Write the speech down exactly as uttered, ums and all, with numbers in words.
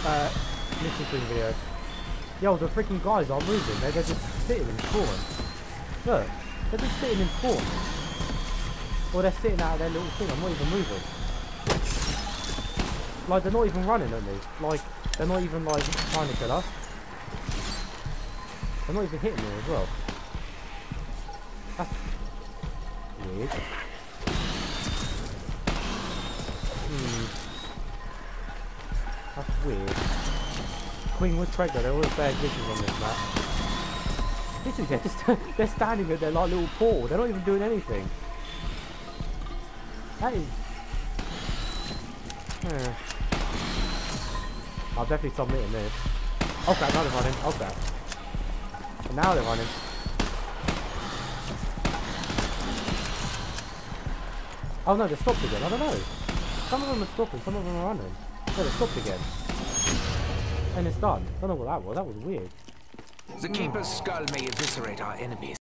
uh, mission stream video. Yo, the freaking guys aren't moving. They're, they're just sitting in spawn. Look, they're just sitting in spawn. Or they're sitting out of their little thing. I'm not even moving. Like, they're not even running at me. Like, they're not even, like, trying to kill us. They're not even hitting me as well. That's weird. Hmm. That's weird. Queen was pregnant. There were bad glitches on this map. Literally, they're just they're standing at their like little portal. They're not even doing anything. That is. Hmm. I'll definitely submitting this. Oh crap! Now they're running. Oh crap! And now they're running. Oh no, they're stopped again. I don't know. Some of them are stopping. Some of them are running. No, they're stopped again. And it's done. I don't know what that was. That was weird. The Keeper's skull may eviscerate our enemies.